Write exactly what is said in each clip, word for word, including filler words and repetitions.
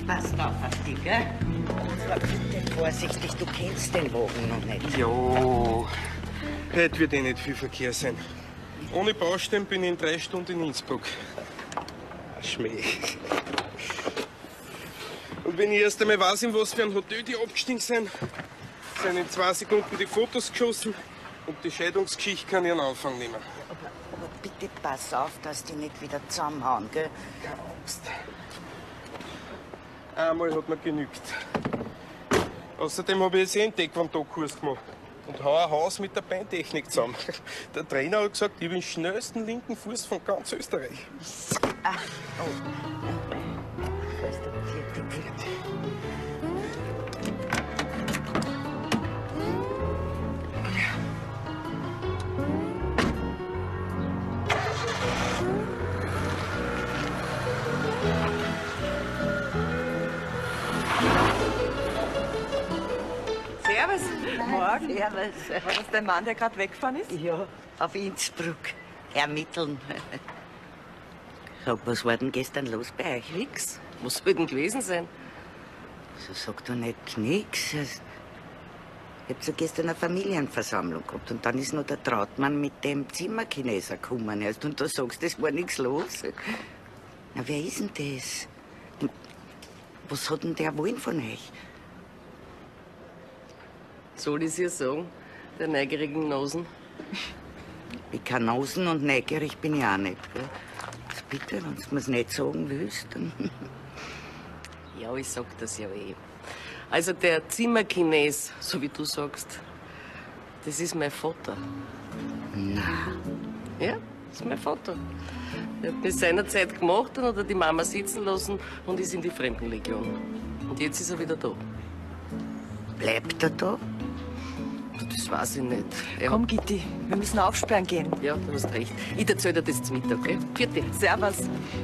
Passt auf auf dich, gell? Aber bitte vorsichtig, du kennst den Wagen noch nicht. Ja, heute wird eh nicht viel Verkehr sein. Ohne Baustellen bin ich in drei Stunden in Innsbruck. Ein Schmäh. Und wenn ich erst einmal weiß, in was für ein Hotel die abgestiegen sind, sind in zwei Sekunden die Fotos geschossen und die Scheidungsgeschichte kann ihren Anfang nehmen. Aber, aber bitte pass auf, dass die nicht wieder zusammenhauen, gell? Keine Angst. Einmal hat mir genügt. Außerdem habe ich jetzt eh einen Taekwondo-Kurs gemacht und hau ein Haus mit der Beintechnik zusammen. Der Trainer hat gesagt, ich bin den schnellsten linken Fuß von ganz Österreich. Ach, oh. Weißt du, vierte, vierte. Servus. Morgen. Servus. War das der Mann, der gerade weggefahren ist? Ja, auf Innsbruck. Ermitteln. Sag, was war denn gestern los bei euch? Nix. Was soll denn gewesen sein? So sag doch nicht nix. Ich hab so gestern eine Familienversammlung gehabt und dann ist noch der Trautmann mit dem Zimmerchineser gekommen erst und du sagst, es war nichts los. Na, wer ist denn das? Was hat denn der wollen von euch? Soll ich dir sagen, der neugierigen Nosen? Ich kann Nosen und neugierig bin ich auch nicht. Gell? Also bitte, wenn du mir's nicht sagen willst, dann... Ja, ich sag das ja eh. Also der Zimmerchines, so wie du sagst, das ist mein Vater. Na, Ja, das ist mein Vater. Der hat mich seinerzeit gemacht, dann hat er die Mama sitzen lassen und ist in die Fremdenlegion. Und jetzt ist er wieder da. bleibt er da? Das weiß ich nicht. Er Komm, Gitti, wir müssen aufsperren gehen. Ja, du hast recht. Ich erzähl dir das zum Mittag, gell? Vierte. Servus.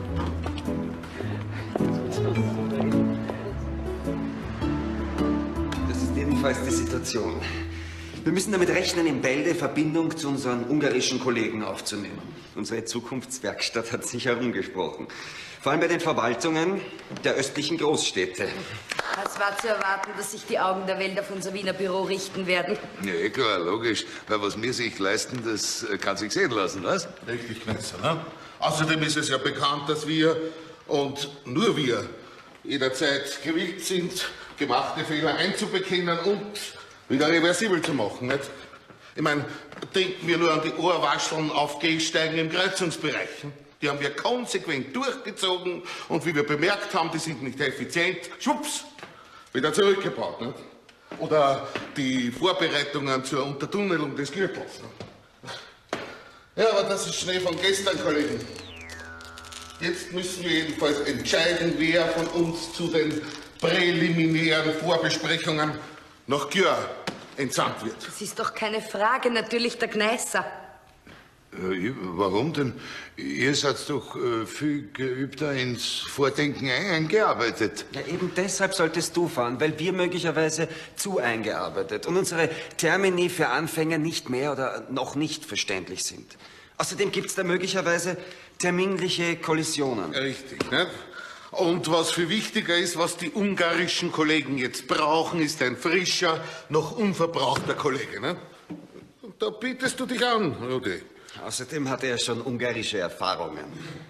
Das ist jedenfalls die Situation. Wir müssen damit rechnen, in Bälde Verbindung zu unseren ungarischen Kollegen aufzunehmen. Unsere Zukunftswerkstatt hat sich herumgesprochen. Vor allem bei den Verwaltungen der östlichen Großstädte. Es war zu erwarten, dass sich die Augen der Welt auf unser Wiener Büro richten werden. Ja, eh klar, logisch. Weil was wir sich leisten, das kann sich sehen lassen, was? Richtig, Kneißer, ne? Außerdem ist es ja bekannt, dass wir und nur wir jederzeit gewillt sind, gemachte Fehler einzubekennen und wieder reversibel zu machen, nicht? Ich meine, denken wir nur an die Ohrwascheln auf Gehsteigen im Kreuzungsbereich. Die haben wir konsequent durchgezogen und wie wir bemerkt haben, die sind nicht effizient. Schwupps, wieder zurückgebaut. Nicht? Oder die Vorbereitungen zur Untertunnelung des Gürtels. Nicht? Ja, aber das ist Schnee von gestern, Kollegen. Jetzt müssen wir jedenfalls entscheiden, wer von uns zu den präliminären Vorbesprechungen nach Gjör entsandt wird. Das ist doch keine Frage, natürlich der Gneißer. Äh, warum denn? Ihr seid doch äh, viel geübter ins Vordenken eingearbeitet. Ja, eben deshalb solltest du fahren, weil wir möglicherweise zu eingearbeitet und unsere Termini für Anfänger nicht mehr oder noch nicht verständlich sind. Außerdem gibt es da möglicherweise terminliche Kollisionen. Richtig, ne? Und was viel wichtiger ist, was die ungarischen Kollegen jetzt brauchen, ist ein frischer, noch unverbrauchter Kollege, ne? Und da bietest du dich an, Rudi. Außerdem hat er schon ungarische Erfahrungen.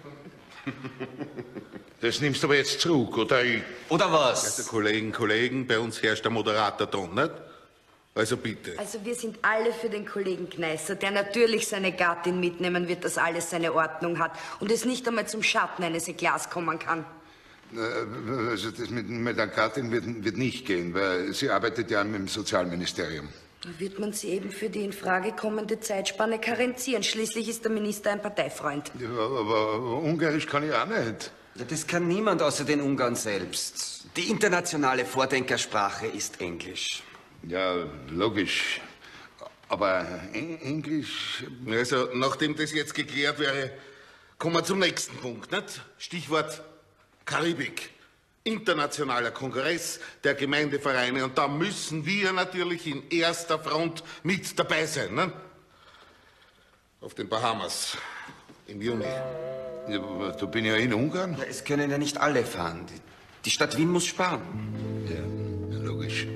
Das nimmst du aber jetzt zurück, oder? Ich Oder was? Also Kollegen, Kollegen, bei uns herrscht der moderater Ton, nicht? Also bitte. Also wir sind alle für den Kollegen Gneißer, der natürlich seine Gattin mitnehmen wird, dass alles seine Ordnung hat und es nicht einmal zum Schatten eines Eklas kommen kann. Also das mit, mit der Gattin wird, wird nicht gehen, weil sie arbeitet ja im Sozialministerium. Da wird man sie eben für die in Frage kommende Zeitspanne karenzieren. Schließlich ist der Minister ein Parteifreund. Ja, aber Ungarisch kann ich auch nicht. Ja, das kann niemand außer den Ungarn selbst. Die internationale Vordenkersprache ist Englisch. Ja, logisch. Aber Englisch... Also, nachdem das jetzt geklärt wäre, kommen wir zum nächsten Punkt, nicht? Stichwort Karibik. Internationaler Kongress der Gemeindevereine. Und da müssen wir natürlich in erster Front mit dabei sein, ne? Auf den Bahamas im Juni. Ja, da bin ich ja in Ungarn. Ja, es können ja nicht alle fahren. Die Die Stadt Wien muss sparen. Ja, logisch.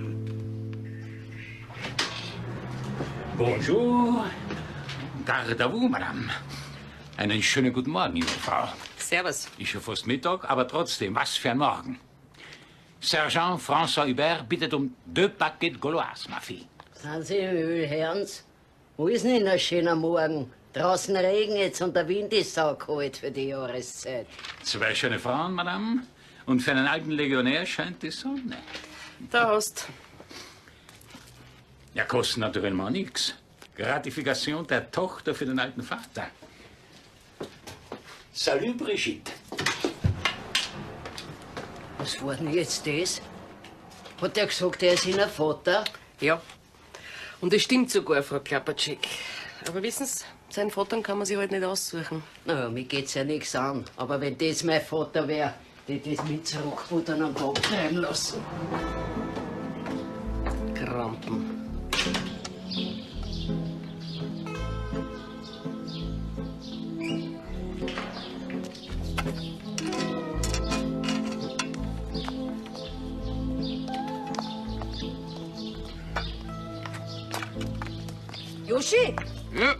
Bonjour. Garde à vous, Madame. Einen schönen guten Morgen, junge Frau. Servus. Ist schon fast Mittag, aber trotzdem, was für ein Morgen. Sergeant François Hubert bittet um deux paquets Gauloise, ma fille. Sind Sie Öl, Herrens? Wo ist denn ein schöner Morgen? Draußen regnet's und der Wind ist saukalt für die Jahreszeit. Zwei schöne Frauen, Madame. Und für einen alten Legionär scheint die Sonne. Da hast. Ja, kostet natürlich mal nichts. Gratifikation der Tochter für den alten Vater. Salut, Brigitte. Was war denn jetzt das? Hat er gesagt, er ist Ihnen Vater? Ja. Und es stimmt sogar, Frau Klappertschick. Aber wissen Sie, seinen Vater kann man sich halt nicht aussuchen. Na ja, mir geht's ja nichts an. Aber wenn das mein Vater wäre, hätte ich das mit Zurückbuttern am Tag treiben lassen. Krampen. Joschi, Ja,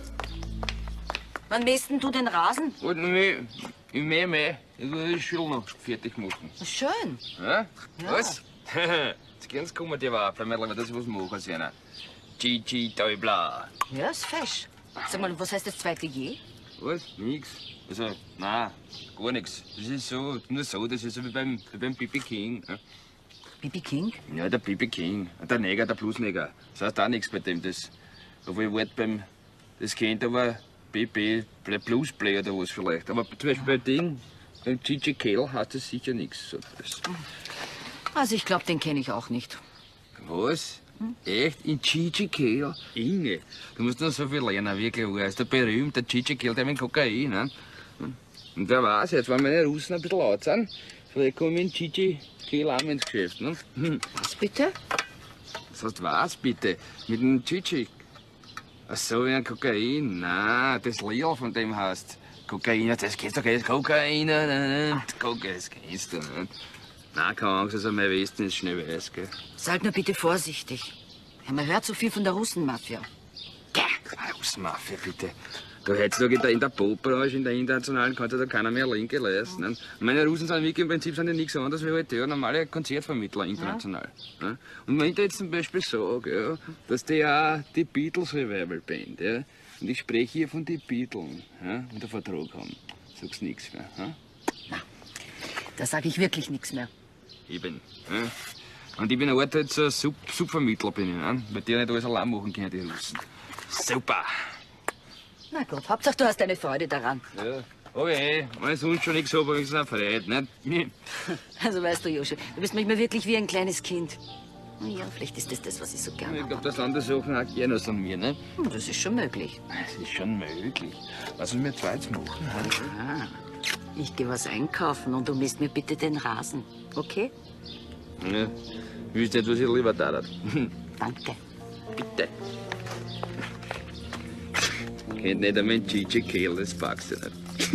wann mähst denn du den Rasen? halt noch mehr. Ich mähe mehr. Ich will die Schule noch fertig machen. Schön. Ja? Ja. Was? Jetzt ganz kommen die war, weil wir das was machen sehen. Gigi Däubler. Ja, ist fesch. Sag mal, was heißt das zweite Je? Was? Nix. Also, nein, gar nichts. Das ist so, nur so, das ist so wie beim, wie beim Bibi King. Ja. Bibi King? Ja, der Bibi King. Der Neger, der Bluesneger. Das heißt auch nichts bei dem. Das, obwohl ich wollte beim, das kennt aber B B, Bluesplay oder was vielleicht. Aber zum Beispiel bei dem, beim Gigi Kell heißt das sicher nichts. So, das. Also ich glaube, den kenne ich auch nicht. Was? Echt? In Gigi Kell? Inge, du musst noch so viel lernen, wirklich. Er ist der berühmte Gigi Kell, der mit Kokain. Ne? Und wer weiß, jetzt, wenn meine Russen ein bisschen laut sind, vielleicht komme ich in Gigi Kell auch ins Geschäft. Ne? Was bitte? Das heißt, was bitte? Mit dem Gigi? Ach so, wie ein Kokain? Nein, das Lil von dem heißt Kokain. Das kennst du, das Kokain. Kokain, das kennst du nicht. Nein, keine Angst, also mein Westen ist schnell weiß, gell? Seid nur bitte vorsichtig. Ja, man hört so viel von der Russenmafia. Russenmafia, bitte. Da heutzutage in der, in der Popbranche, in der internationalen, kann sich da keiner mehr Linke leisten. Ne? Meine Russen sind wirklich im Prinzip sind ja nichts anderes wie halt der normale Konzertvermittler international. Ja. Ne? Und wenn ich da jetzt zum Beispiel sage, ja, dass die auch die Beatles Revival Band, ja, und ich spreche hier von den Beatles, ja, und einen Vertrag haben, sagst nichts mehr. Ja? Da sage ich wirklich nichts mehr. Eben. Ja. Und ich bin eine Art halt so ein Sub Subvermittler, bin ich, ne? Weil die nicht alles allein machen können, die Russen. Super! Na gut, Hauptsache du hast eine Freude daran. Ja, okay, wenn ich sonst schon nichts habe, ist es eine Freude, nicht? Also weißt du, Joschi, du bist manchmal wirklich wie ein kleines Kind. Ja, vielleicht ist das das, was ich so gerne Ich habe. glaube, das andere Sachen auch gerne aus an mir, ne? Das ist schon möglich. Das ist schon möglich. Was sollen wir zwei jetzt machen? Ah, ich gehe was einkaufen und du misst mir bitte den Rasen, okay? Ja, wisst ihr, was ich lieber da hat? Danke. Bitte. Kennt nicht einmal Gigi Kell, das packst du nicht.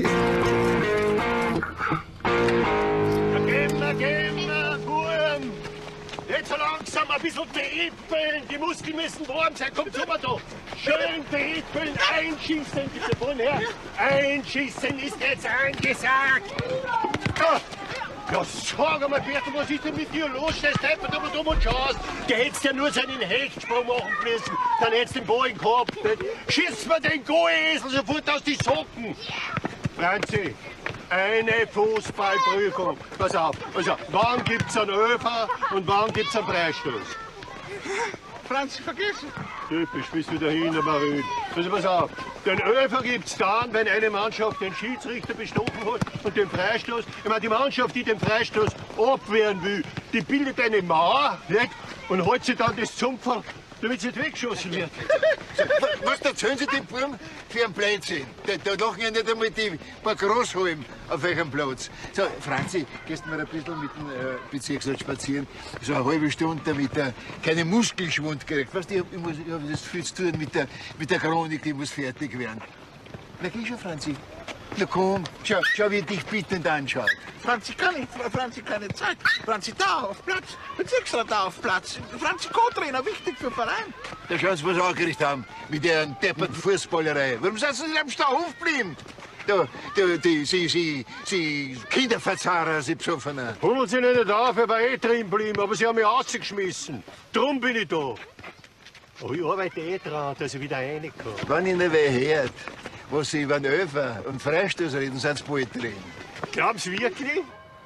Gehen, gehen, Buben! Nicht so langsam, ein bisschen beäppeln. Die Muskeln müssen warm sein. Kommt rüber da. Schön beäppeln, einschießen. Bitte vorne her. Einschießen ist jetzt angesagt. Ah. Ja, sag einmal, Bertel, was ist denn mit dir los? Der steppert aber dumm und schaust. Der hättest ja nur seinen Hechtsprung machen müssen. Dann hättest du den Ball gehabt. Schießt mir den Goesel sofort aus die Socken. Franzi, eine Fußballprüfung. Pass auf, also, wann gibt's einen Öfer und wann gibt's einen Freistoß? Franzi, vergessen. Typisch, bist du dahinter, Marien. Also pass auf, den Öfer gibt's dann, wenn eine Mannschaft den Schiedsrichter bestochen hat und den Freistoß. Ich meine, die Mannschaft, die den Freistoß abwehren will, die bildet eine Mauer, nicht? Und holt sich dann das Zumpferl, damit sie nicht weggeschossen wird. Was erzählen Sie den Buben für einen Blödsinn? Da, da lachen ja nicht einmal die paar Großhalben auf eurem Platz. So, Franzi, gehst mal ein bisschen mit dem äh, Bezirksrat spazieren, so eine halbe Stunde, damit er keinen Muskelschwund kriegt. Weißt du, ich hab, ich muss, ich hab das viel zu tun mit der, mit der Chronik, die muss fertig werden. Na, geh schon, Franzi. Na komm, schau, schau, wie er dich bittend anschaut. Franzi kann nicht, Franzi keine Zeit. Franzi da auf Platz, Bezirksrat da auf Platz. Franzi Co-Trainer, wichtig für den Verein. Da schauen Sie, was Sie angerichtet haben mit der depperten Fußballerei. Warum sind Sie nicht am Stauhof geblieben? Da, da, die, Sie, Sie, Sie Kinderverzahrer, Sie Psoffener. Hummeln Sie nicht auf, ich war eh drin geblieben, aber Sie haben mich rausgeschmissen. Drum bin ich da. Aber ich arbeite eh dran, dass ich wieder reinkomme. Wenn Ihnen wer hört, was Sie über den Öfer und Freistoß reden, sind Sie bald drin. Glauben Sie wirklich?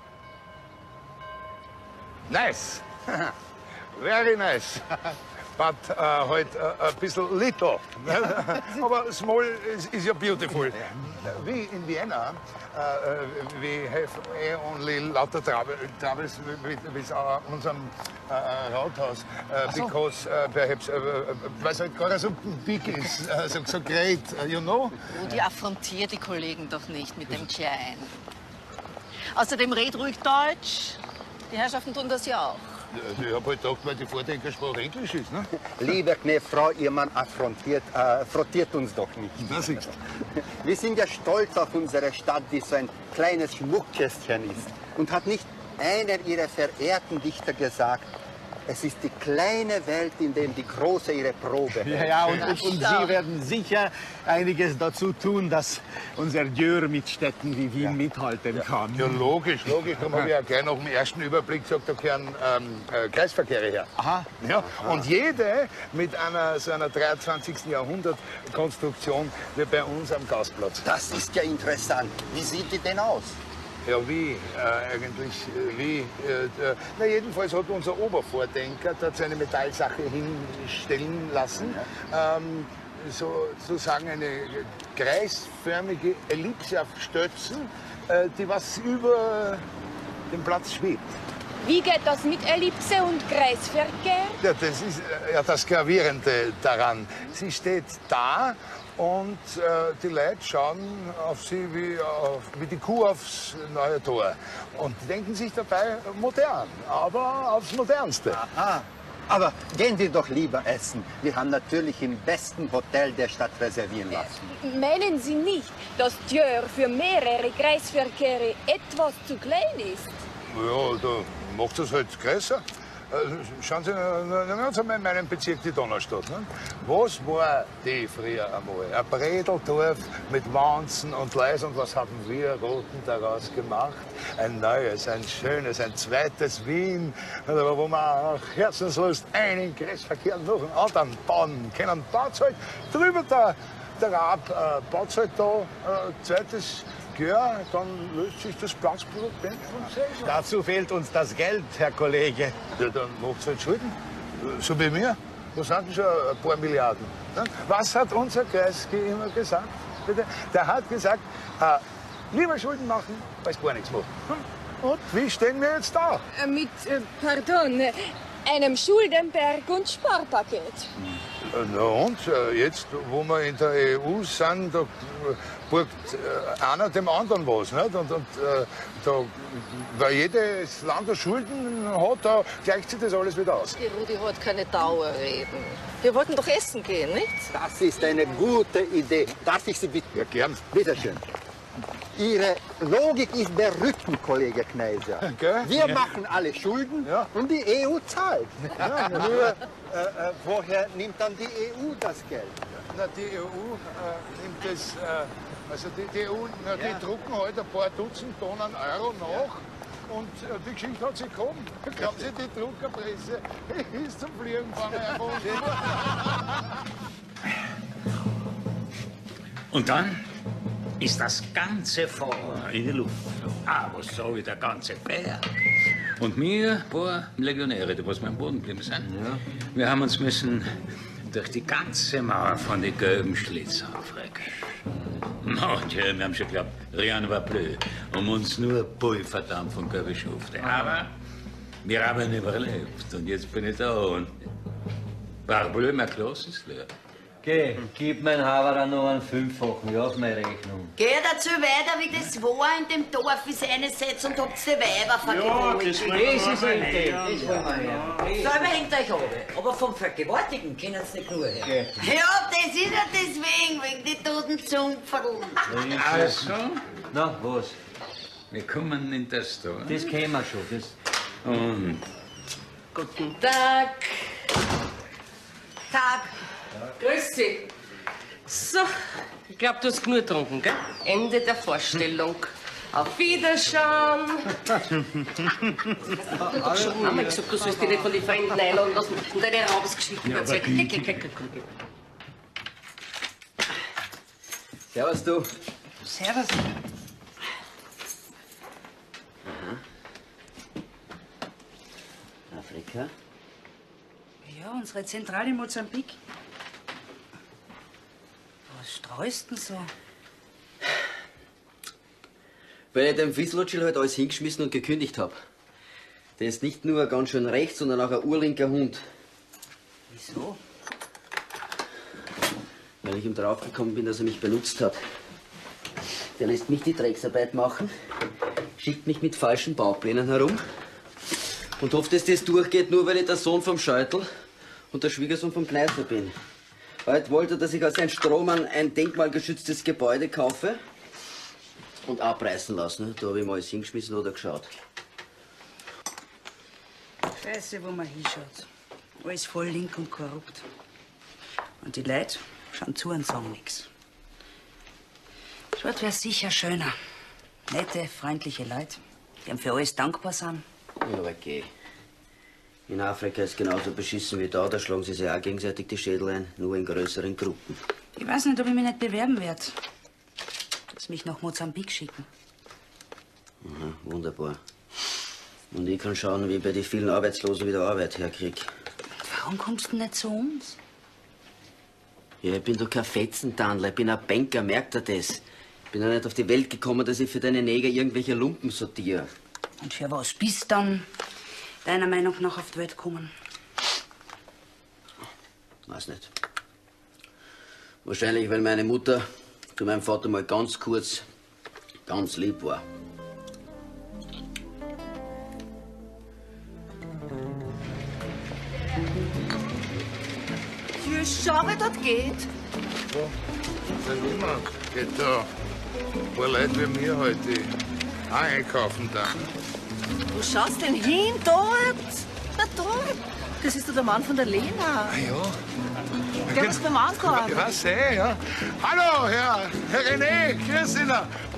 Nice. Very nice. But uh, halt uh, a bisschen little. Aber small is, is ja beautiful. We in Vienna, uh, uh, we have eh only lauter trouble, troubles with, with our, unserem uh, Rathaus. Uh, so. Because uh, perhaps, uh, uh, weil es halt gar so big ist, uh, so, so great, uh, you know? Rudi, affrontier die Kollegen doch nicht mit dem Tschein. Außerdem red ruhig Deutsch. Die Herrschaften tun das ja auch. Ich hab halt gedacht, weil die Vordenkersprache Englisch ist, ne? Liebe Knefrau, Ihr Mann affrontiert, äh, frottiert uns doch nicht. Das ist. Wir sind ja stolz auf unsere Stadt, die so ein kleines Schmuckkästchen ist. Und hat nicht einer Ihrer verehrten Dichter gesagt, es ist die kleine Welt, in der die Große ihre Probe hält. Ja, ja, und, und, und Sie werden sicher einiges dazu tun, dass unser Dürr mit Städten wie Wien ja. mithalten kann. Ja, logisch, logisch. Darum habe ich ja gleich nach dem ersten Überblick gesagt, da gehören ähm, äh, Kreisverkehre her. Aha. Ja, und jede mit einer so einer dreiundzwanzigsten Jahrhundert Konstruktion wie bei uns am Gastplatz. Das ist ja interessant. Wie sieht die denn aus? Ja, wie äh, eigentlich, äh, wie? Äh, na, jedenfalls hat unser Obervordenker dort so eine Metallsache hinstellen lassen. Ähm, so, sozusagen eine kreisförmige Ellipse auf Stötzen, äh, die was über den Platz schwebt. Wie geht das mit Ellipse und Kreisverkehr? Ja, das ist äh, ja das Gravierende daran. Sie steht da. Und äh, die Leute schauen auf sie wie, auf, wie die Kuh aufs neue Tor und denken sich dabei modern, aber aufs Modernste. Aha. Aber gehen wir doch lieber essen. Wir haben natürlich im besten Hotel der Stadt reservieren lassen. Meinen Sie nicht, dass Dürr für mehrere Kreisverkehre etwas zu klein ist? Ja, da macht es halt größer. Schauen Sie, nehmen wir uns einmal in meinem Bezirk die Donaustadt. Ne? Was war die früher einmal? Ein Bredeldorf mit Wanzen und Leis. Und was haben wir Roten daraus gemacht? Ein neues, ein schönes, ein zweites Wien, wo man auch Herzenslust einen Kreisverkehr nach dem anderen bauen können. Baut halt drüber der, der Rab, äh, baut halt da äh, zweites. Ja, dann löst sich das Platzproblem von selber. Dazu fehlt uns das Geld, Herr Kollege. Ja, dann macht's halt Schulden. So wie mir. Das sind schon ein paar Milliarden. Was hat unser Kreisky immer gesagt? Der hat gesagt, äh, lieber Schulden machen, als gar nichts machen. Und wie stehen wir jetzt da? Äh, mit, äh, pardon, einem Schuldenberg und Sparpaket. Na und, jetzt, wo wir in der E U sind, da burgt einer dem anderen was. Nicht? Und, und da, weil jedes Land Schulden hat, da gleicht sich das alles wieder aus. Die Rudi hat keine Dauerreden. Wir wollten doch essen gehen, nicht? Das ist eine gute Idee. Darf ich Sie bitten? Ja, gern. Bitte schön. Ihre Logik ist berückend, Kollege Kneiser. Okay. Wir ja. machen alle Schulden ja. und die E U zahlt. Ja, nur, äh, äh, woher nimmt dann die E U das Geld? Na, die E U äh, nimmt das, äh, also die, die E U, na, die ja. drucken halt ein paar Dutzend Tonnen Euro nach. Und äh, die Geschichte hat sich gekommen. Glauben Sie, die Druckerpresse ist zum Fliegen gefahren. Und dann ist das ganze Feuer in die Luft. Aber so wie der ganze Bär. Und wir, ein paar Legionäre, die was wir am Boden geblieben sind, ja. wir haben uns müssen durch die ganze Mauer von den gelben Schlitz aufrecken. No, tja, wir haben schon geglaubt, rien va plus, um uns nur Pulverdampf und gelbe Schufte. Aber wir haben überlebt und jetzt bin ich da und Parbleu, mein Kloß ist leer. Geh, gib mein Haberer noch einen Fünffachen, ja, auf meine Rechnung. Geh dazu weiter, wie das war in dem Dorf, wie sie einsetzt und habt die Weiber vergewaltigt. das wollen wir Das ist richtig, das wollen wir hören. Selber hängt euch ab. Aber vom Vergewaltigen können sie nicht nur her. Ja, das ist ja deswegen, wegen die toten Zungferl. Also? Na, was? Wir kommen in das da. Das kennen wir schon. Das Und Guten Tag. Tag. Grüß Sie. So, ich glaube, du hast genug getrunken, gell? Ende der Vorstellung. Auf Wiederschauen. Ich hab doch schon einmal gesagt, du sollst dich nicht von den Fremden einladen lassen und deine Raubesgeschichten Ja, aber erzählen. Güte. Geh, geh, geh, komm, geh. Servus, du. Servus. Afrika? Ja, unsere Zentrale in Mosambik. Was streust denn so? Weil ich dem Fislotschil halt alles hingeschmissen und gekündigt hab. Der ist nicht nur ganz schön rechts, sondern auch ein urlinker Hund. Wieso? Weil ich ihm draufgekommen bin, dass er mich benutzt hat. Der lässt mich die Drecksarbeit machen, schickt mich mit falschen Bauplänen herum und hofft, dass das durchgeht, nur weil ich der Sohn vom Scheutel und der Schwiegersohn vom Kneißl bin. Heute wollte er, dass ich aus einem Strohmann ein denkmalgeschütztes Gebäude kaufe und abreißen lassen. Da habe ich mal alles hingeschmissen oder geschaut. Scheiße, wo man hinschaut. Alles voll link und korrupt. Und die Leute schauen zu und sagen nichts. Dort wäre sicher schöner. Nette, freundliche Leute, die einem für alles dankbar sind. Ja, aber geh. In Afrika ist genauso beschissen wie da. Da schlagen sie sich auch gegenseitig die Schädel ein, nur in größeren Gruppen. Ich weiß nicht, ob ich mich nicht bewerben werde. Dass mich nach Mosambik schicken. Aha, wunderbar. Und ich kann schauen, wie ich bei den vielen Arbeitslosen wieder Arbeit herkrieg. Warum kommst du nicht zu uns? Ja, ich bin doch kein Fetzentandler, ich bin ein Banker, merkt er das? Ich bin ja nicht auf die Welt gekommen, dass ich für deine Neger irgendwelche Lumpen sortiere. Und für was bist du dann deiner Meinung nach auf die Welt gekommen? Weiß nicht. Wahrscheinlich, weil meine Mutter zu meinem Vater mal ganz kurz ganz lieb war. Ja, schau, wie das geht. Der Niemand geht da. Ein paar Leute wie mir heute auch einkaufen da. Wo schaust denn hin, dort? Na, dort. Das ist doch der Mann von der Lena. Ah ja. Der muss beim Einkaufen. Ich weiß eh, ja. Hallo, Herr, Herr René, grüß Sie.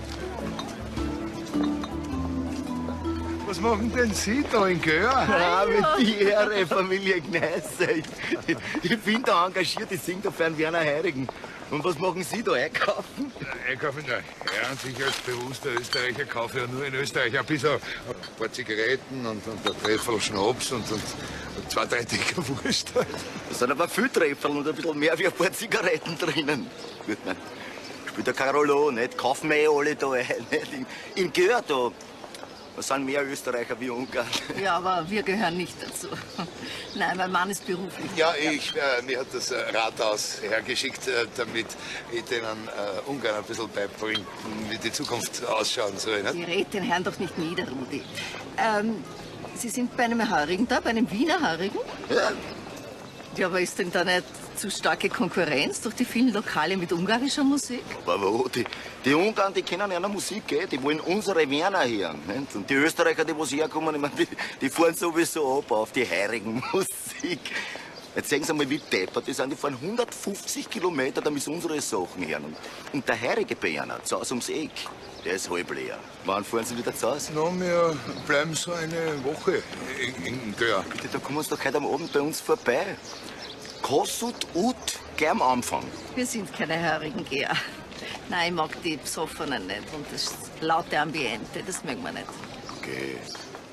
Was machen denn Sie da in Göhr? Ah, mit die Ehre, Familie Gneißer. Ich, ich bin da engagiert, ich singe da für einen Werner Heirigen. Und was machen Sie da, einkaufen? Einkaufen, na, ja, und ich als bewusster Österreicher kaufe ja nur in Österreich ein bisschen ein paar Zigaretten und, und ein Trefferl Schnaps und, und, und zwei, drei Decker Wurst. Da sind aber viele Trefferl und ein bisschen mehr wie ein paar Zigaretten drinnen. Gut, man spielt ja keine Rolle, nicht? Kaufen wir eh alle da ein, nicht? Im, im Gehör da. Da sind mehr Österreicher wie Ungarn. Ja, aber wir gehören nicht dazu. Nein, mein Mann ist beruflich. Ja, ich, äh, mir hat das äh, Rathaus hergeschickt, äh, damit ich denen äh, Ungarn ein bisschen beibringe, wie die Zukunft ausschauen soll. Die Nicht? redet den Herrn doch nicht nieder, Rudi. Ähm, Sie sind bei einem Haarigen da, bei einem Wiener Haarigen? Ja. Ja, aber ist denn da nicht zu starke Konkurrenz durch die vielen Lokale mit ungarischer Musik? Aber wo? Die, die Ungarn, die kennen ja noch Musik, gell? Die wollen unsere Werner hören. Nicht? Und die Österreicher, die was herkommen, ich mein, die, die fahren sowieso ab auf die heurigen Musik. Jetzt sehen Sie mal, wie deppert die sind. Die fahren hundertfünfzig Kilometer, damit sie unsere Sachen hören. Und, und der heurige Berner, zu Hause ums Eck, der ist halb leer. Wann fahren Sie wieder zu Hause? No, wir bleiben so eine Woche in, in Göhr. Bitte, da kommen Sie doch heute am Abend bei uns vorbei. Kostet ut gleich am Anfang. Wir sind keine Haarigengeher. Nein, ich mag die Besoffenen nicht und das laute Ambiente, das mögen wir nicht. Okay.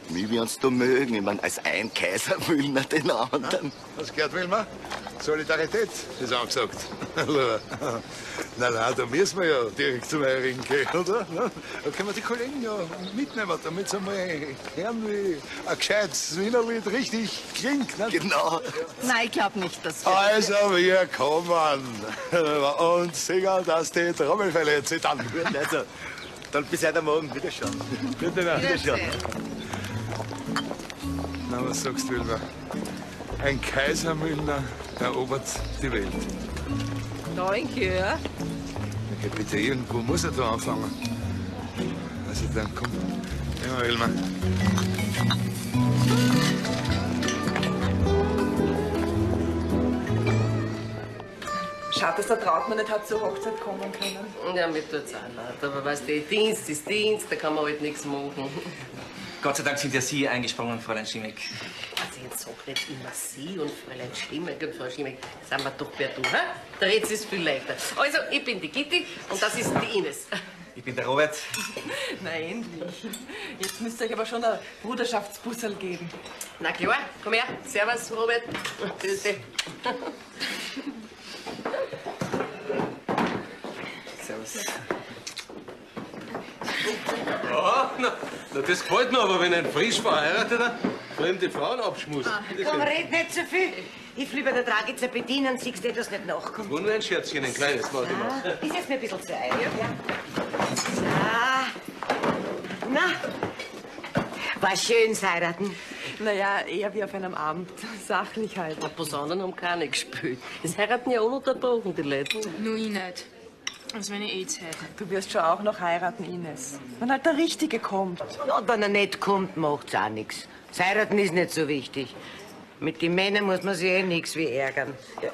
Mich werden sie da mögen. Ich mein, als ein Kaisermüllner den anderen. Was gehört, Wilma? Solidarität ist angesagt. nein, nein, da müssen wir ja direkt zum Ring gehen, oder? Da können wir die Kollegen ja mitnehmen, damit sie mal hören, wie ein gescheites Wienerlied richtig klingt. Ne? Genau. Nein, ich glaube nicht, dass wir... Also, wir kommen und singen, dass die Trommelfälle zittern. Also, dann bis heute Morgen. Wiederschauen. Bitte, Wiederschauen. Na, was sagst du, Wilma? Ein Kaisermüllner erobert die Welt. Danke, ja. Okay, bitte, irgendwo muss er da anfangen. Also dann komm, immer Wilma. Schade, dass der Trautmann nicht hat zur Hochzeit kommen können. Ja, mir tut's auch leid. Aber weißt du, Dienst ist Dienst, da kann man halt nichts machen. Gott sei Dank sind ja Sie eingesprungen, Fräulein Schimek. Also jetzt sag nicht immer Sie und Fräulein Schimek und Frau Schimek. Sind wir doch per Du, hä? Der Rätsel ist viel leichter. Also, ich bin die Gitti und das ist die Ines. Ich bin der Robert. Na endlich. Jetzt müsst ihr euch aber schon ein Bruderschaftsbussel geben. Na klar, komm her. Servus, Robert. Grüße. Servus. Ja, na, na, das gefällt mir aber, wenn ein frisch verheirateter fremde Frauen abschmust. Komm, red nicht so viel. Ich will bei der Tragizeit bedienen, siehst du, dass nicht nachkommt. War nur ein Scherzchen, ein kleines, warte mal. Ist jetzt mir ein bisschen zu eilig, ja? So. Na, war schön heiraten. Naja, eher wie auf einem Abend. Sachlich halt. Die Posaunen haben keine gespielt. Es heiraten ja ununterbrochen, die Leute. Nur ich nicht. Also wenn ich eh Zeit habe. Du wirst schon auch noch heiraten, Ines. Wenn halt der Richtige kommt. Ja, und wenn er nicht kommt, macht's auch nichts. Das Heiraten ist nicht so wichtig. Mit den Männern muss man sich eh nichts wie ärgern. Ja.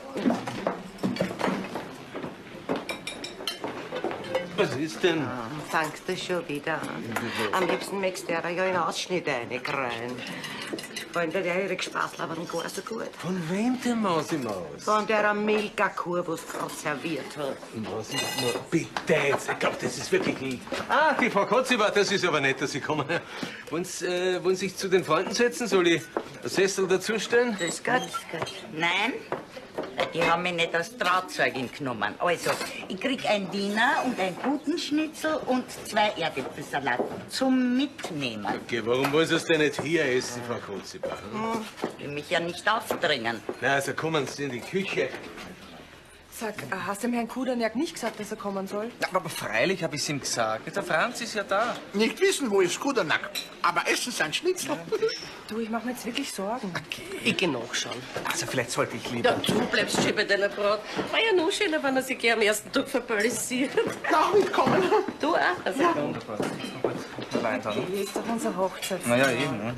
Was ist denn? Ah, fangst du schon wieder an? Am liebsten möchtest du ja einen Ausschnitt reinkreien. Fallen dir ja ihre Spaßlabern gar so gut. Von wem der Mausimaus? Von der Milka-Kur, die du gerade serviert hat. Was ist nur? Bitte jetzt, ich glaube, das ist wirklich lieb. Ah, die Frau Kotzibar, das ist aber nett, dass Sie kommen. Wollen Sie, äh, wollen Sie sich zu den Freunden setzen? Soll ich einen Sessel dazustellen? Das geht, das geht. Nein, die haben mich nicht als Trauzeugin genommen. Also, ich krieg ein Wiener und einen guten Schnitzel und zwei Erdäpfelsalat zum Mitnehmen. Okay, warum wollen Sie es denn nicht hier essen, Frau Kotzibar? Hm, will mich ja nicht aufdrängen. Na, also kommen Sie in die Küche. Sag, hast du dem Herrn Kuderniak nicht gesagt, dass er kommen soll? Ja, aber freilich habe ich es ihm gesagt. Der Franz ist ja da. Nicht wissen, wo ist Kudernack, aber essen sein Schnitzel. Ja. Du, ich mache mir jetzt wirklich Sorgen. Okay. Ich geh nachschauen. Also vielleicht sollte ich lieber... Ja, du bleibst schön bei deiner Braut. War ja noch schöner, wenn er sich gleich am ersten Tag verbalisiert. Darf mitkommen? Du auch? Also Ja, komm. wunderbar. Leid haben. Hier ist doch unsere Hochzeit. Na ja, eben. Ne?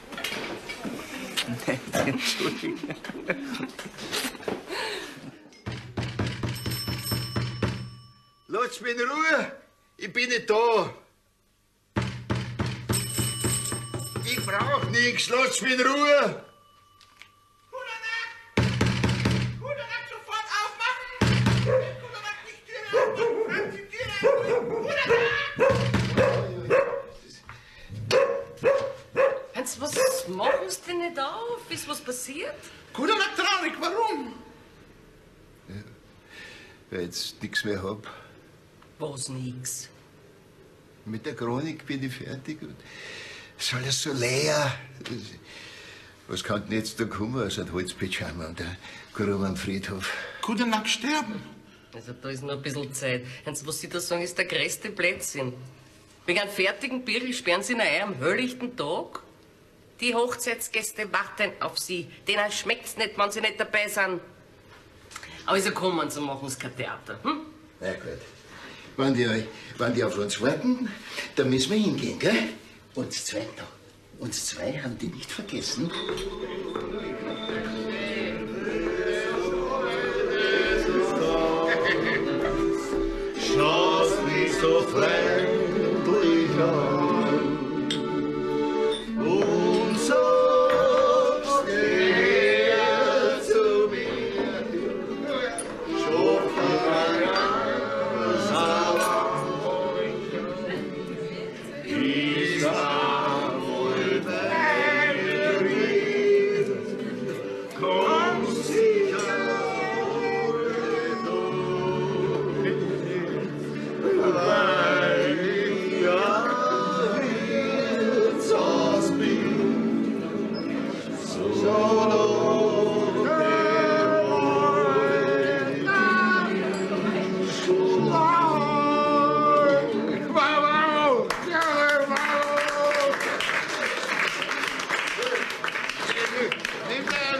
Entschuldigung. Lasst mich in Ruhe, ich bin nicht da. Ich brauch nichts, lasst mich in Ruhe. Hans, was machen Sie denn nicht auf? Ist was passiert? Kudernack traurig, warum? Weil ich jetzt nichts mehr hab. Was nix? Mit der Chronik bin ich fertig. Und ist alles so leer. Was kann denn jetzt da kommen als ein Holzpyjama und ein Krumm am Friedhof? Kudernack sterben. Also da ist noch ein bisschen Zeit. Hans, was Sie da sagen, ist der größte Blödsinn. Wegen einem fertigen Birkel sperren Sie ihn ein am helllichten Tag. Die Hochzeitsgäste warten auf Sie. Denen schmeckt's nicht, wenn Sie nicht dabei sind. Also kommen Sie, machen Sie kein Theater. Hm? Na gut. Wenn die, wenn die auf uns warten, dann müssen wir hingehen, gell? Uns zwei da. Uns zwei haben die nicht vergessen. Schau's mich so freundlich an und sagst her zu mir, schon vergangen, aber ich sag wohl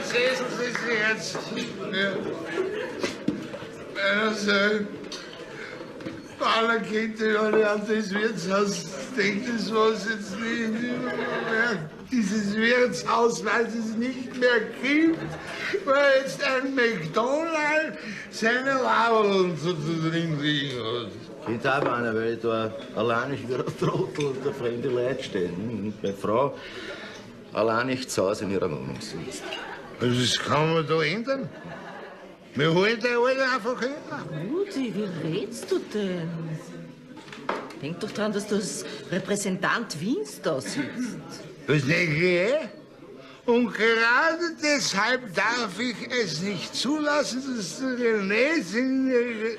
Sessel ist jetzt. Ja. Also, alle Kinder alle an das Wirtshaus denkt, das was jetzt nicht mehr. Dieses Wirtshaus, weil es nicht mehr gibt, weil jetzt ein McDonald seine Lauern so drin liegen hat. Ich habe auch einer, weil ich da allein wie ein Trottel unter fremde Leute stehe. Und meine Frau allein nicht zu Hause in ihrer Wohnung sitzt. Also das kann man da ändern. Wir holen die alle einfach hin. Rudi, wie redst du denn? Denk doch dran, dass du als Repräsentant Wiens da sitzt. Das denke ich. Und gerade deshalb darf ich es nicht zulassen, dass der René René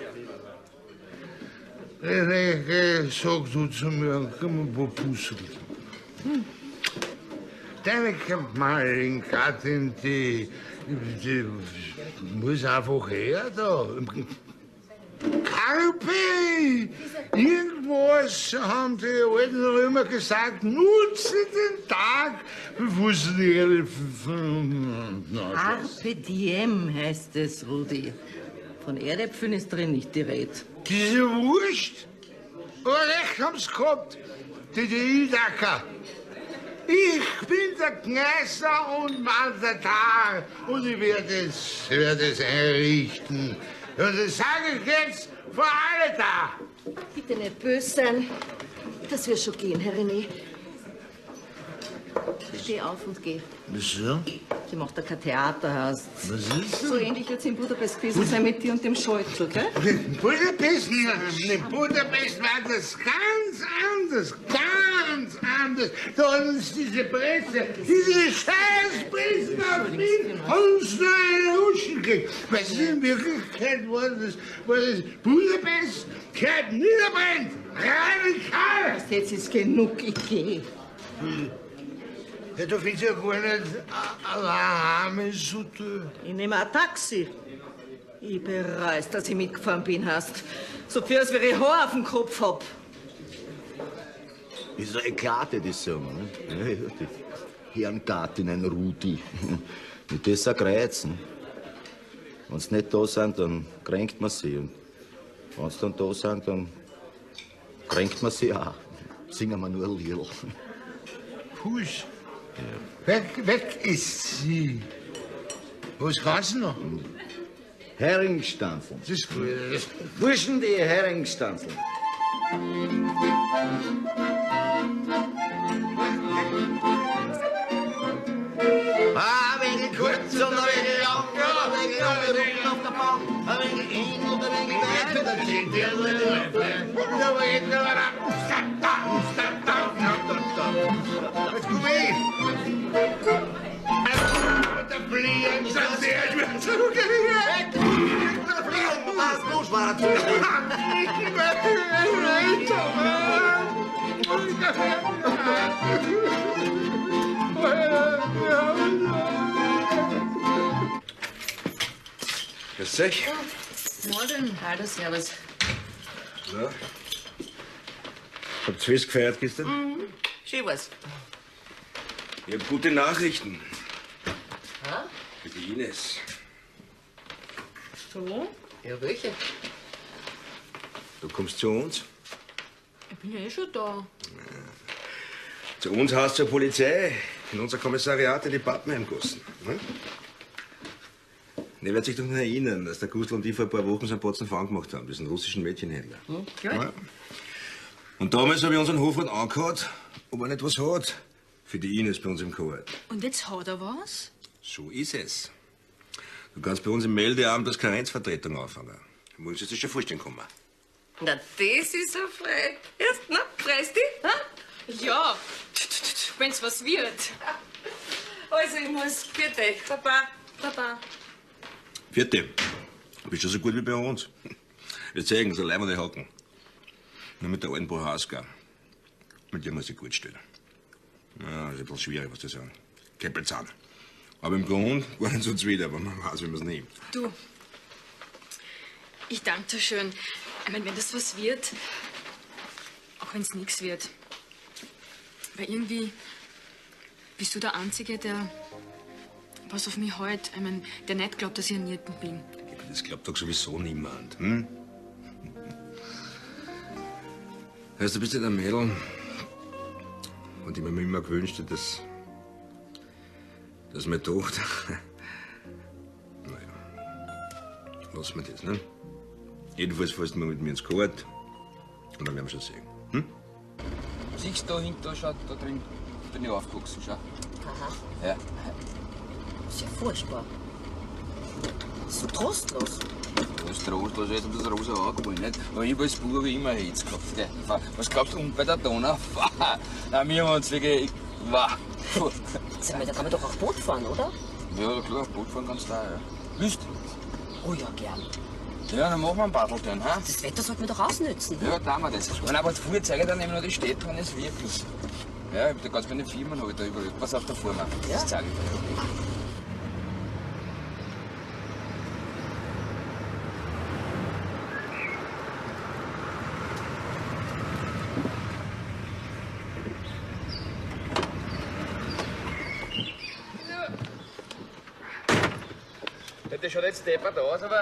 René sagt du zu mir, komm ein paar Pussel. Hm. Deine Gemahlin Gattin, die, die muss einfach her da. Carpe! Irgendwas haben die alten Römer gesagt, nutze den Tag, bevor sie die Erde Carpe diem heißt es, Rudi. Von Erdäpfeln ist drin nicht die Rede. Diese Wurst? Aber recht haben's gehabt, die die Ildacker. Ich bin der Kneißer und Mandatar und ich werde es, werde es einrichten. Und das sage ich jetzt vor alle da. Bitte nicht böse sein. Das wird schon gehen, Herr René. Steh auf und geh. Wieso? Sie macht da kein Theater, heißt. Was ist So ähnlich wird es in Budapest gewesen sein mit dir und dem Scheutel, gell? In Budapest, in Budapest war das ganz anders, ganz anders. Da hat uns diese Presse, diese scheiß Presse auf mich, uns nur eine Huschen gekriegt. Was in Wirklichkeit war das, war das Budapest, gehört niederbrennt, radikal. Jetzt ist genug, ich geh. Ja, du findest ja gar nicht allein so toll. Ich nehme ein Taxi. Ich bereise, dass ich mitgefahren bin, hast. So viel, als wenn ich Haar auf dem Kopf hab. Ist eine Ekate, die Sommer, ne? Ja, ja, die Herrengattinnen Rudi. Mit dieser kreuzen. Wenn sie nicht da sind, dann kränkt man sie. Und wenn sie dann da sind, dann kränkt man sie auch. Singen wir nur ein Liedl. Pusch. Ja. Weg, weg ist sie. Was kannst du noch? Heringsstanzeln. Das ist gut. Burschen, die Heringsstanzeln. Ah, wenig kurz und ein wenig lang, ein wenig lang, ein wenig auf der Bahn, ein wenig hin und ein wenig weit, dann sind wir alle da weht der Rad, statt da, statt da, statt da. Jetzt komm ich. Der Fliegen, sagt sie, ich will so weg. Der Fliegen, du hast los, war er zu mir. Ich will Grüß euch. Morgen. Hallo, servus. Ja. Habt ihr Fest gefeiert gestern? Mhm. Schön was. Ich hab gute Nachrichten. Ha? Für die Ines. So? Ja, welche? Du kommst zu uns? Ich bin ja eh schon da. Zu uns heißt zur Polizei. In unser Kommissariat in die Pappenheimgassen. Ne? Ihr werdet sich doch noch erinnern, dass der Gustl und ich vor ein paar Wochen so einen Batzen Fang gemacht haben, diesen russischen Mädchenhändler. Hm, ja. Und damals habe ich unseren Hofrat angehört, ob er nicht was hat für die Ines bei uns im Chor. Und jetzt hat er was? So ist es. Du kannst bei uns im Meldeamt als Karenzvertretung anfangen. Du musst dir das schon vorstellen kommen. Na, das ist so frei. Erst, na, freust dich? Ha? Ja, wenn's was wird. Also, ich muss. Für dich. Papa. Papa. Vierte. Du bist schon so gut wie bei uns. Wir zeigen so allein die Haken. Nur mit der alten Bohaska. Mit der muss ich gut stehen. Ja, ist ein bisschen schwierig, was zu sagen. Keppelzahn. Aber im Grund gar nicht so zuwider, aber man weiß, wie man es nimmt. Du, ich danke dir schön. Ich meine, wenn das was wird, auch wenn es nichts wird. Weil irgendwie bist du der Einzige, der was auf mich hält. Ich mein, der nicht glaubt, dass ich ein Nierten bin. Das glaubt doch sowieso niemand. Hm? Weißt du, bist ja der Mädel. Und ich hab mir immer gewünscht, dass. dass meine Tochter. Naja. Lass mir das, ne? Jedenfalls fährst du mal mit mir ins Kart. Und dann werden wir schon sehen. Hm? Siehst du da hinten, da, schau, da drin bin ich aufgewachsen, schau. Aha. Ja. Das ist ja furchtbar. So trostlos. Das ist trostlos, jetzt um das rosa Auge, nicht? Aber ich hab als Bub immer Hitz gehabt. Gell? Was glaubst du, unten bei der Donau? Nein, wir haben uns wirklich. Wow. Sag mal, da kann man doch auch Boot fahren, oder? Ja, klar, Boot fahren kannst du auch, ja. Lust? Oh ja, gern. Ja, dann machen wir einen Paddelturn, ha? Das Wetter sollten wir doch ausnützen. Ja, tun wir das. Und aber vorher zeige ich dir nämlich noch die Städte, wann es wirklich. Ja, ich hab da ganz meine Firmen halt da überall. Pass auf, da vorne. Ja? Das zeige ich dir. Das schaut jetzt deppert aus, aber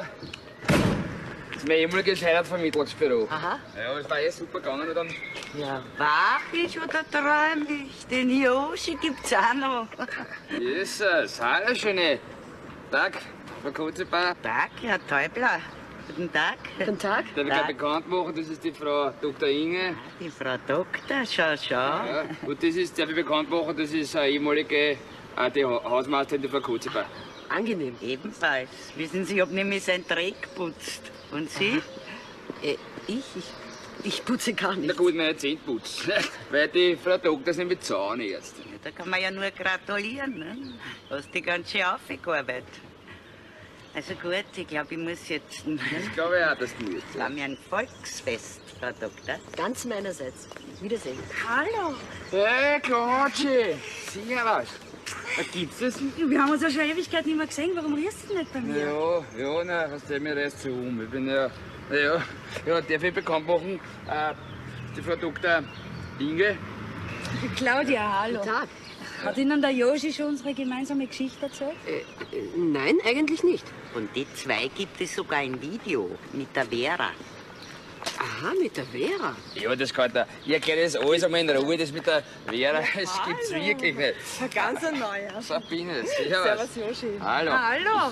das ist mein ehemaliges Heiratvermittlungsbüro. Aha. Ja, das war eh super gegangen und dann. Ja, wach ist oder träum ich? Den Joshi gibt's auch noch. Jesus, hallo, schöne Tag, Frau Kotzebar. Tag, Herr Täubler. Guten Tag. Guten Tag. Darf ich gleich bekannt machen, das ist die Frau Doktor Inge. Die Frau Doktor, schau, schau. Ja. Und das ist, darf ich bekannt machen, das ist eine ehemalige äh, die Ha- Hausmeisterin, die Frau Kotzebar. Angenehm. Ebenfalls. Wissen Sie, ob nämlich sein Dreck putzt. Und Sie? Äh, ich? ich? Ich putze gar nicht. Na gut, meine Zähne putzen. Weil die Frau Doktor ist nämlich Zahnärztin. Ja, da kann man ja nur gratulieren. Ne? Du hast dich ganz schön aufgearbeitet. Also gut, ich glaube, ich muss jetzt. Das glaube ich auch, dass du jetzt. Wir haben ja ein Volksfest, Frau Doktor. Ganz meinerseits. Wiedersehen. Hallo. Hey, Klatschi. Sieh was. Da gibt's das nicht. Wir haben uns ja schon Ewigkeit nicht mehr gesehen. Warum rührst du nicht bei mir? Ja, ja, nein, was der mir reißt so um. Ich bin ja. Ja, ja, darf ich bekannt machen, äh, die Frau Doktor Inge. Claudia, hallo. Guten Tag. Hat Ihnen der Joshi schon unsere gemeinsame Geschichte erzählt? Äh, äh, nein, eigentlich nicht. Von die zwei gibt es sogar ein Video mit der Vera. Aha, mit der Vera. Ja, das kann der. Ich erkläre das alles einmal in Ruhe, das mit der Vera, das gibt's wirklich nicht. Ein ganz neuer. Sabine, sicher was. Servus, Joshi. Hallo. Hallo.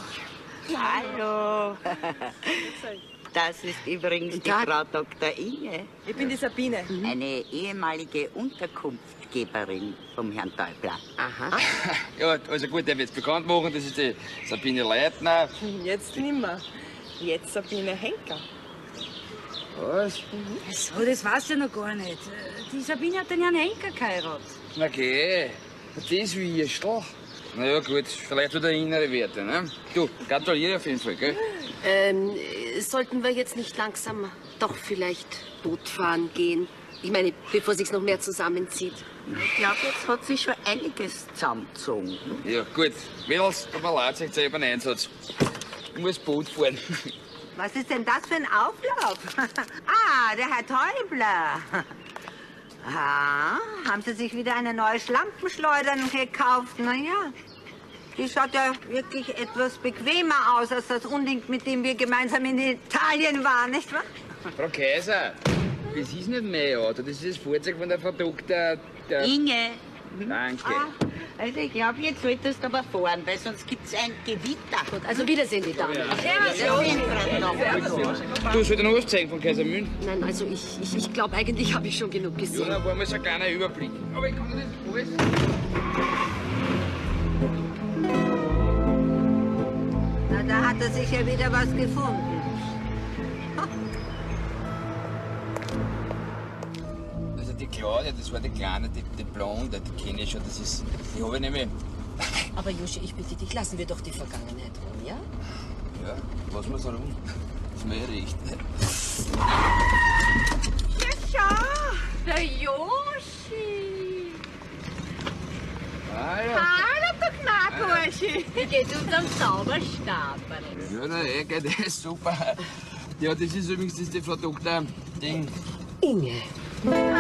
Hallo. Das ist übrigens die Frau Doktor Inge. Ich bin die Sabine. Eine ehemalige Unterkunftgeberin vom Herrn Täubler. Aha. Ja, also gut, der wird es bekannt machen, das ist die Sabine Leitner. Jetzt nimmer. Jetzt Sabine Henker. Was? So, das weißt du ja noch gar nicht. Die Sabine hat den Herrn Henker geheiratet. Na geh, das ist wie ihr Stach. Na ja, gut, vielleicht wieder innere Werte, ne? Du, gratuliere auf jeden Fall, gell? Ähm, sollten wir jetzt nicht langsam doch vielleicht Boot fahren gehen? Ich meine, bevor sich's noch mehr zusammenzieht. Ich glaube, jetzt hat sich schon einiges zusammengezogen. Ja, gut. Mädels, tut mir leid, ich zeige einen Einsatz. Ich muss Boot fahren. Was ist denn das für ein Auflauf? Ah, der Herr Täubler. Ah, haben Sie sich wieder eine neue Schlampenschleudern gekauft? Na ja, die schaut ja wirklich etwas bequemer aus als das Unding, mit dem wir gemeinsam in Italien waren, nicht wahr? Frau Kaiser, das ist nicht mein Auto, das ist das Fahrzeug von der Frau Doktor. Der... Inge. Danke. Ah, also ich glaube, jetzt solltest du aber fahren, weil sonst gibt es ein Gewitter. Gut, also Wiedersehen, die Damen. Du, soll dir noch was zeigen von Kaisermühlen? Nein, also ich, ich, ich glaube, eigentlich habe ich schon genug gesehen. Ja, dann war mal so ein kleiner Überblick. Aber ich kann doch nicht alles. Na, da hat er sich ja wieder was gefunden. Also die Claudia, das war die Kleine, die, die Blonde, die kenne ich schon, das ist... Die habe ich nämlich... Aber Joshi, ich bitte dich, lassen wir doch die Vergangenheit rum, ja? Ja, lassen wir es rum. Das ist mir recht. Ja, schau, der Joshi. Hallo. Hallo, du Knackerschi. Wie geht's unserem Zauberstab? Ja, na eh, geht eh super. Ja, das ist übrigens das ist die Frau Doktor Ding. Inge.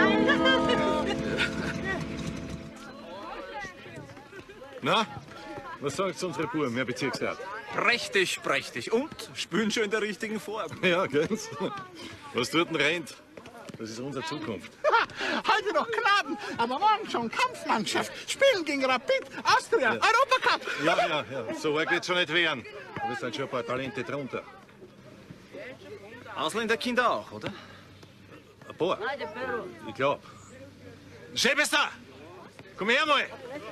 Na, Was sagt unsere Buben, Herr Bezirksrat? Prächtig, prächtig. Und spielen schon in der richtigen Form. Ja, ganz. Was dort rennt, das ist unsere Zukunft. Heute noch Knaben, aber morgen schon Kampfmannschaft. Spielen gegen Rapid, Austria, Ja. Europacup. Ja, ja, ja. So weit geht's schon nicht werden. Aber es sind schon ein paar Talente drunter. Ausländerkinder auch, oder? Ein paar. Ich glaub. Schäbester! Komm her mal!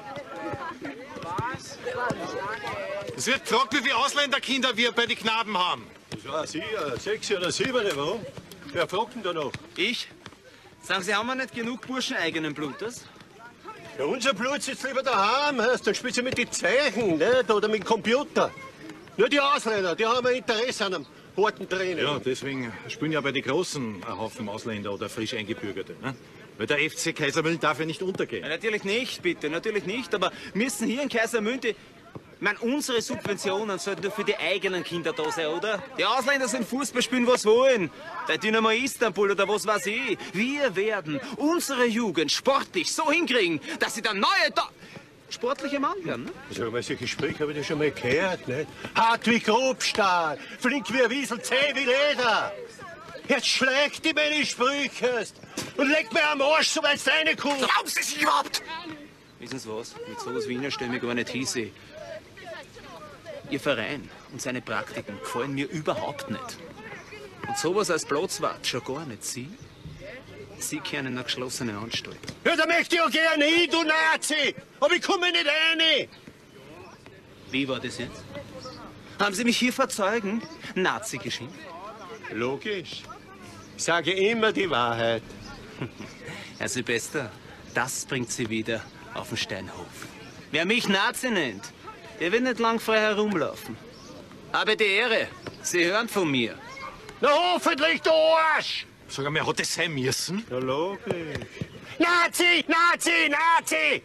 Es wird gefragt, wie viele Ausländerkinder wir bei den Knaben haben. Ja, Sie, äh, sechs oder sieben, warum? Wer fragt denn da noch? Ich? Sagen Sie, haben wir nicht genug Burschen eigenen Blutes? Ja, unser Blut sitzt lieber daheim, heißt, dann spielt sie mit den Zeichen, nicht? Oder mit dem Computer. Nur die Ausländer, die haben ein Interesse an einem harten Training. Ja, deswegen spielen ja bei den Großen ein Haufen Ausländer oder frisch Eingebürgerte. Ne? Weil der F C Kaisermühlen darf ja nicht untergehen. Ja, natürlich nicht, bitte, natürlich nicht. Aber müssen hier in Kaisermühlen, die, ich meine, unsere Subventionen sollten nur für die eigenen Kinder da sein, oder? Die Ausländer sind Fußball spielen, was wollen. Der Dynamo Istanbul oder was weiß ich. Wir werden unsere Jugend sportlich so hinkriegen, dass sie der neue da sportliche Mann werden. Ne? Also, solche Gespräche habe ich ja schon mal gehört, nicht? Hart wie Grobstahl, flink wie ein Wiesel, zäh wie Leder. Jetzt schlägt die meine Sprüche und legt mir am Arsch, so weit deine Kuh. Glauben Sie sich überhaupt? Wissen Sie was? Mit sowas wie Ihnen stellen wir gar nicht hieße. Ihr Verein und seine Praktiken gefallen mir überhaupt nicht. Und sowas als Platzwart schon gar nicht. Sie? Sie kehren in eine geschlossene Anstalt. Ja, da möchte ich auch gerne hin, du Nazi. Aber ich komme nicht rein. Wie war das jetzt? Haben Sie mich hier vor Zeugen Nazi geschimpft? Logisch. Ich sage immer die Wahrheit. Herr Silvester, das bringt Sie wieder auf den Steinhof. Wer mich Nazi nennt, der wird nicht lang frei herumlaufen. Aber die Ehre, Sie hören von mir. Na hoffentlich, du Arsch! Sag mal, hat das sein müssen? Ja, logisch. Nazi, Nazi, Nazi!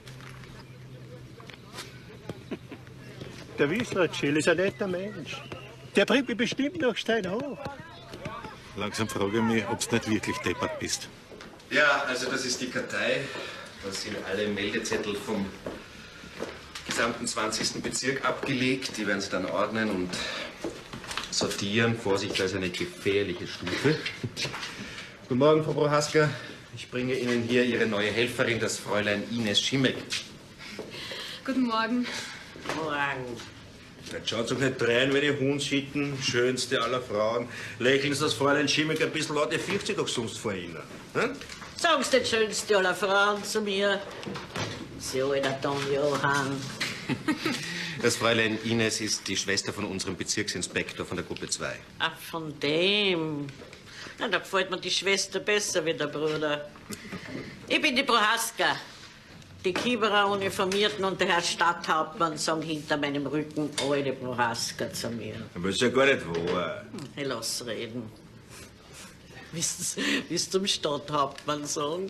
Der Wiesler-Schill ist ein netter Mensch. Der bringt mich bestimmt nach Steinhof. Langsam frage ich mich, ob du nicht wirklich deppert bist. Ja, also das ist die Kartei. Da sind alle Meldezettel vom gesamten zwanzigsten Bezirk abgelegt. Die werden Sie dann ordnen und sortieren. Vorsicht, das ist eine gefährliche Stufe. Guten Morgen, Frau Prohaska. Ich bringe Ihnen hier Ihre neue Helferin, das Fräulein Ines Schimek. Guten Morgen. Morgen. Jetzt schaut doch nicht rein, wenn die Hundschitten, schönste aller Frauen. Lächeln Sie das Fräulein Schimek ein bisschen laut, ihr fürchtet sich doch sonst vor Ihnen. Hm? Sagen Sie die schönste aller Frauen zu mir. Sie alter Don Johann. Das Fräulein Ines ist die Schwester von unserem Bezirksinspektor von der Gruppe zwei. Ach, von dem. Na, da gefällt mir die Schwester besser wie der Bruder. Ich bin die Prohaska. Die Kieberer Uniformierten und der Herr Stadthauptmann sagen hinter meinem Rücken alte Prohaska zu mir. Aber ist ja gar nicht wahr. Ich lass reden. Willst du zum Stadthauptmann sagen?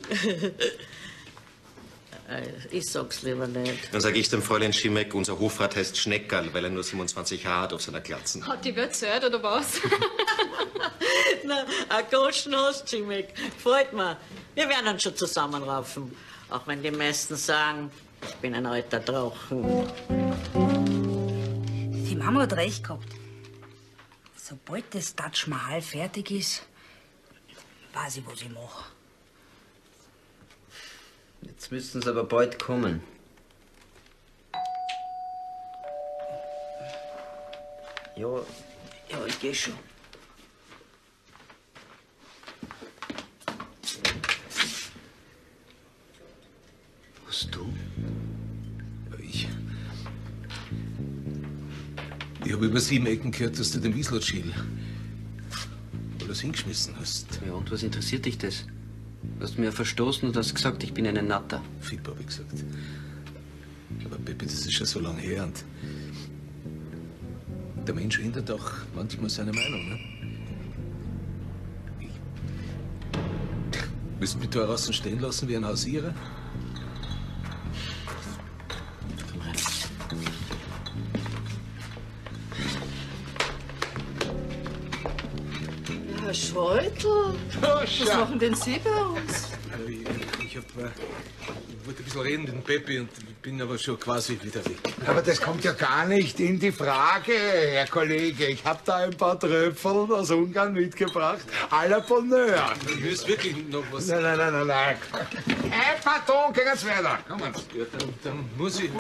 Ich sag's lieber nicht. Dann sage ich dem Fräulein Schimek, unser Hofrat heißt Schneckerl, weil er nur siebenundzwanzig Haare hat auf seiner Glatzen. Hat die wer erzählt, oder was? Na, ein Goschen hast du, Schimek. Freut mir. Wir werden uns schon zusammenraufen. Auch wenn die meisten sagen, ich bin ein alter Drachen. Die Mama hat recht gehabt. Sobald das Taj Mahal fertig ist, weiß ich, was ich mache. Jetzt müssten sie aber bald kommen. Ja, ja, ich geh schon. Was, du? Ich. Ich habe über sieben Ecken gehört, dass du den Wiesler-Schill alles hingeschmissen hast. Ja, und was interessiert dich das? Du hast mir verstoßen und hast gesagt, ich bin eine Natter. Fipp, habe ich gesagt. Aber Peppi, das ist schon so lange her und der Mensch ändert auch manchmal seine Meinung, ne? Ich... Willst du mich da draußen stehen lassen wie ein Hausierer? Komm rein. Herr Scheutel, was machen denn Sie bei uns? Ich, ich ich, hab, äh, ich wollte ein bisschen reden mit dem Peppi und bin aber schon quasi wieder weg. Aber das kommt ja gar nicht in die Frage, Herr Kollege. Ich habe da ein paar Tröpfel aus Ungarn mitgebracht. À la Bonheur. Du willst wirklich noch was... Nein, nein, nein, nein, nein. Hey, pardon, geht's weiter. Komm mal. Ja, dann, dann muss ich...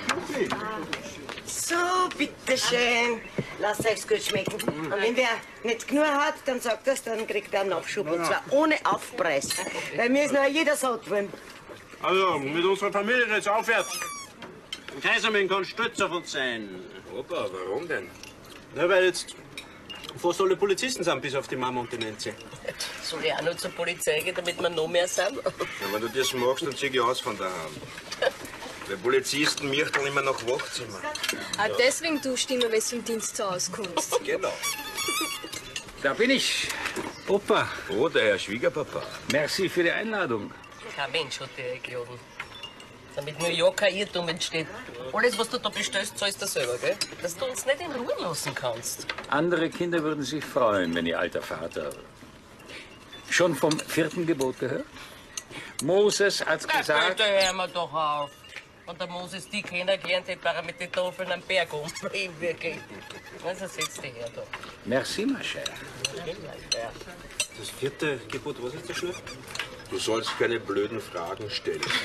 So, bitteschön. Lasst euch's gut schmecken. Und wenn wer nicht genug hat, dann sagt das, dann kriegt er einen Nachschub. Und zwar ohne Aufpreis. Weil mir ist noch jeder satt worden. Also, mit unserer Familie geht's aufwärts. Der Kaisermann kann stolz auf uns sein. Opa, warum denn? Na, weil jetzt fast alle Polizisten sind, bis auf die Mama und die Nancy. Soll ich auch noch zur Polizei gehen, damit wir noch mehr sind? Ja, wenn du das magst, dann zieh ich aus von daheim. Der Polizisten möchten immer nach Wachzimmer. Auch deswegen tust du immer, wenn du im Dienst zu Hause kommst. Genau. Da bin ich. Opa. Oh, der Herr Schwiegerpapa. Merci für die Einladung. Kein Mensch hat dich eingeladen. Damit nur ja kein Irrtum entsteht. Alles, was du da bestellst, zahlst du selber, gell? Dass du uns nicht in Ruhe lassen kannst. Andere Kinder würden sich freuen, wenn ihr alter Vater schon vom vierten Gebot gehört. Moses hat Na, gesagt... bitte hören wir doch auf. Und der Moses die kennengelernt, hätte er mit den Tafeln am Berg um. Wirklich. Also setz dich her da. Merci, ma chère. Das vierte Gebot, was ist das schon? Du sollst keine blöden Fragen stellen. Ist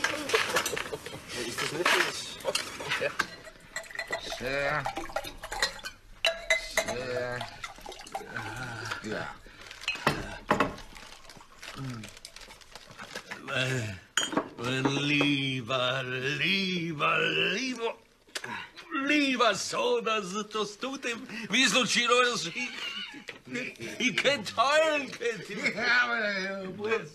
das nicht das? Sehr. Sehr. Ja. Mein, mein lieber, lieber, lieber, lieber Sohn, also, dass du dem Wieselchen alles... Ich, ich könnte heulen, könnte ich. Ja, aber...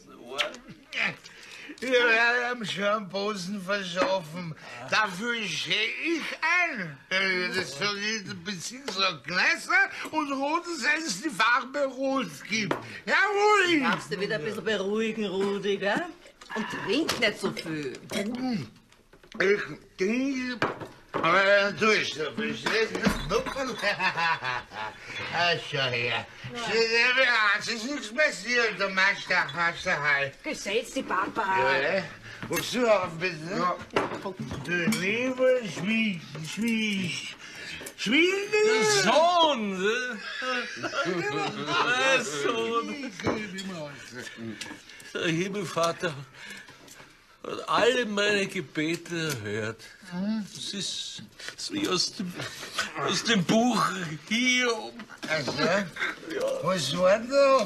Wir werden schon am Posen verschaffen. Dafür stehe ich ein. Das soll der Bezirksrat Kneißer und Rodensens die Farbe Rot gibt. Jawohl! Darfst du wieder ein bisschen beruhigen, Rudi, gell? Und trink nicht so viel. Ich trinke, aber dann tue ich so viel. Ah, schau her. Es ist nichts passiert, der Meister hast du halt. Gesetz die Barbara. Ja, musst du auf, bitte? Ja. Du lieber Schmied, Schmied, Schmied. Der Sohn! Der Sohn! Der Himmelvater hat alle meine Gebete erhört. Das ist wie aus dem, aus dem Buch Hiob. Also, was war da?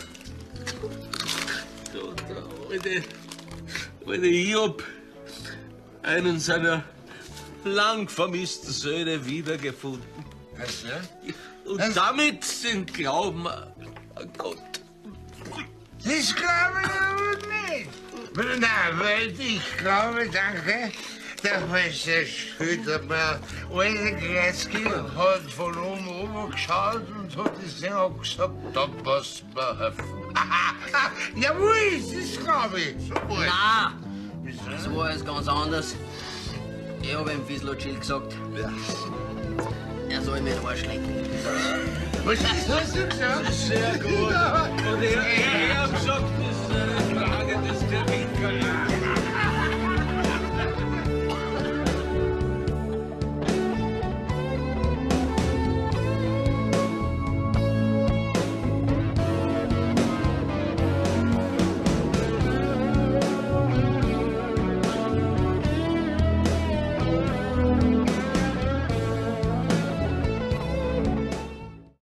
Da, da, wenn wenn Hiob einen seiner lang vermissten Söhne wiedergefunden. Also? Und Also? damit den Glauben an Gott. Das glaube ich aber nicht. Nein, weil ich glaube, danke, der Meister Schröder mir alle Kreisky hat von oben oben geschaut und hat das Ding auch gesagt, da passt mir helfen. Jawohl, das glaube ich. Super. Na, das war jetzt ganz anders. Ich habe dem Wieselotschil gesagt, er soll mir den Arsch lecken. Was hast du gesagt? Sehr gut. Und ich, ich habe gesagt,